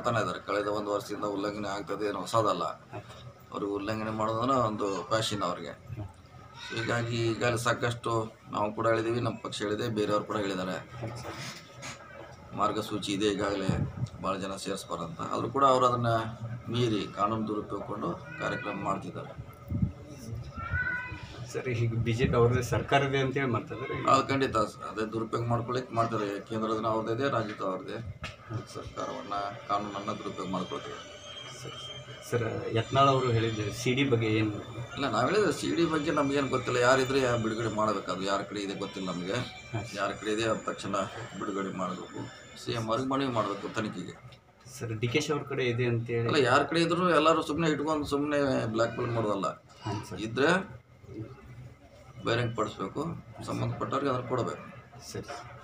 ಮಾಡ್ತಾನೆ ಇದ್ದಾರೆ. ಕಳೆದ 1 ವರ್ಷದಿಂದ ಉಲ್ಲಂಘನೆ ಆಗ್ತದೆ, ಏನು ಹೊಸದಲ್ಲ. ಅವ್ರಿಗೆ ಉಲ್ಲಂಘನೆ ಮಾಡೋದಂದ್ರೆ ಒಂದು ಪ್ಯಾಷನ್ ಅವ್ರಿಗೆ. ಹೀಗಾಗಿ ಈಗಾಗಲೇ ಸಾಕಷ್ಟು ನಾವು ಕೂಡ ಹೇಳಿದ್ದೀವಿ, ನಮ್ಮ ಪಕ್ಷ ಹೇಳಿದೆ, ಬೇರೆಯವರು ಕೂಡ ಹೇಳಿದ್ದಾರೆ. ಮಾರ್ಗಸೂಚಿ ಇದೆ ಈಗಾಗಲೇ, ಭಾಳ ಜನ ಸೇರಿಸ್ಬಾರಂತ. ಆದರೂ ಕೂಡ ಅವರು ಅದನ್ನು ಮೀರಿ ಕಾನೂನು ದುರುಪಯೋಗಕೊಂಡು ಕಾರ್ಯಕ್ರಮ ಮಾಡ್ತಿದ್ದಾರೆ. ಸರ್, ಈಗ BJP ಅವ್ರದ್ದೇ ಸರ್ಕಾರದೇ ಅಂತೇಳಿ ಮಾಡ್ತಿದ್ದಾರೆ. ಅದು ಖಂಡಿತ ಅದೇ ದುರುಪಯೋಗ ಮಾಡ್ಕೊಳ್ಳಿಕ್ಕೆ ಮಾಡ್ತಾರೆ. ಕೇಂದ್ರದ ಅವ್ರದ್ದೇ ಇದೆ, ರಾಜ್ಯದ ಅವ್ರದ್ದೇ. ಸರ್ಕಾರವನ್ನು, ಕಾನೂನನ್ನು ದುರುಪಯೋಗ ಮಾಡ್ಕೊಳ್ತಾರೆ. ಸರ್, ಯತ್ನಾಳ್ ಅವರು ಹೇಳಿದ್ದು CD ಬಗ್ಗೆ ಏನು? ಇಲ್ಲ, ನಾವು ಹೇಳಿದ್ರೆ CD ಬಗ್ಗೆ ನಮಗೇನು ಗೊತ್ತಿಲ್ಲ. ಯಾರಿದ್ರೆ ಬಿಡುಗಡೆ ಮಾಡಬೇಕು, ಅದು ಯಾರ ಕಡೆ ಇದೆ ಗೊತ್ತಿಲ್ಲ ನಮಗೆ. ಯಾರ ಕಡೆ ಇದೆ ಅದ ತಕ್ಷಣ ಬಿಡುಗಡೆ ಮಾಡಬೇಕು. CM ಅವ್ರಿಗೆ ಮನವಿ ಮಾಡಬೇಕು ತನಿಖೆಗೆ. ಸರ್, DK ಅವ್ರ ಕಡೆ ಇದೆ ಅಂತೇಳಿ ಅಲ್ಲ, ಯಾರ ಕಡೆ ಇದ್ರು ಎಲ್ಲರೂ ಸುಮ್ಮನೆ ಇಟ್ಕೊಂಡು ಸುಮ್ಮನೆ ಬ್ಲ್ಯಾಕ್ ಮೇಲ್ ಮಾಡೋದಲ್ಲ. ಇದ್ರೆ ಬಹಿರಂಗ ಪಡಿಸ್ಬೇಕು, ಸಂಬಂಧಪಟ್ಟವ್ರಿಗೆ ಅದನ್ನು ಕೊಡಬೇಕು. ಸರಿ.